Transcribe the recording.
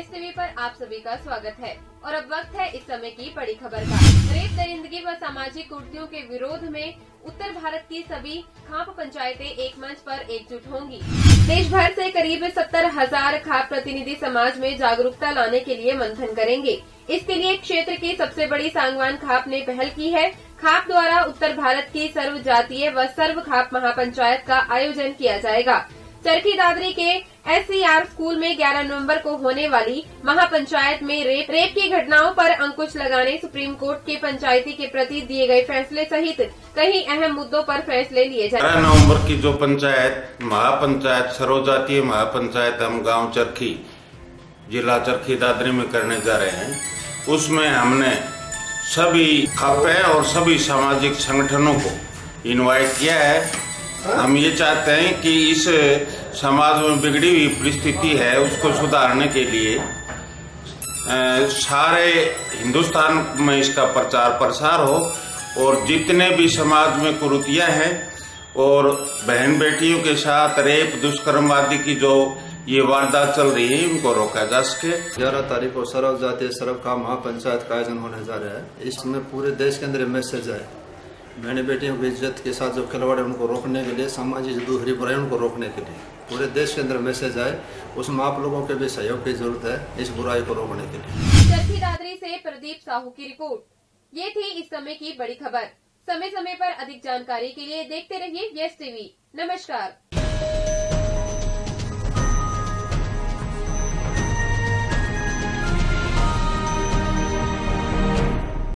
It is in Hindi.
यस टीवी पर आप सभी का स्वागत है और अब वक्त है इस समय की बड़ी खबर का। रेप, दरिंदगी व सामाजिक कुरीतियों के विरोध में उत्तर भारत की सभी खाप पंचायतें एक मंच पर एकजुट होंगी। देश भर से करीब 70,000 खाप प्रतिनिधि समाज में जागरूकता लाने के लिए मंथन करेंगे। इसके लिए क्षेत्र की सबसे बड़ी सांगवान खाप ने पहल की है। खाप द्वारा उत्तर भारत की सर्व जातीय व सर्व खाप महापंचायत का आयोजन किया जाएगा। चरखी दादरी के SCR स्कूल में 11 नवंबर को होने वाली महापंचायत में रेप की घटनाओं पर अंकुश लगाने, सुप्रीम कोर्ट के पंचायती के प्रति दिए गए फैसले सहित कई अहम मुद्दों पर फैसले लिए जाएंगे। 11 नवंबर की जो पंचायत महापंचायत सर्वजातीय महापंचायत हम गांव चरखी जिला चरखी दादरी में करने जा रहे हैं, उसमें हमने सभी खापे और सभी सामाजिक संगठनों को इनवाइट किया है। हम ये चाहते हैं कि इस समाज में बिगड़ी हुई परिस्थिति है उसको सुधारने के लिए सारे हिंदुस्तान में इसका प्रचार प्रसार हो और जितने भी समाज में कुरीतियां हैं और बहन बेटियों के साथ रेप, दुष्कर्म आदि की जो ये वारदात चल रही है उनको रोका जा सके। 11 तारीख को सर्व जातीय सर्व खाप महापंचायत का आयोजन होने जा रहा है। इसमें पूरे देश के अंदर मैसेज है, बहन बेटियों की इज्जत के साथ जो खिलवाड़ है उनको रोकने के लिए, सामाजिक दूसरी बुराई उनको रोकने के लिए पूरे देश के अंदर मैसेज आए। उसमें आप लोगों के भी सहयोग की जरूरत है इस बुराई को रोकने के लिए। चरखी दादरी से प्रदीप साहू की रिपोर्ट। ये थी इस समय की बड़ी खबर। समय समय पर अधिक जानकारी के लिए देखते रहिए यस टीवी। नमस्कार।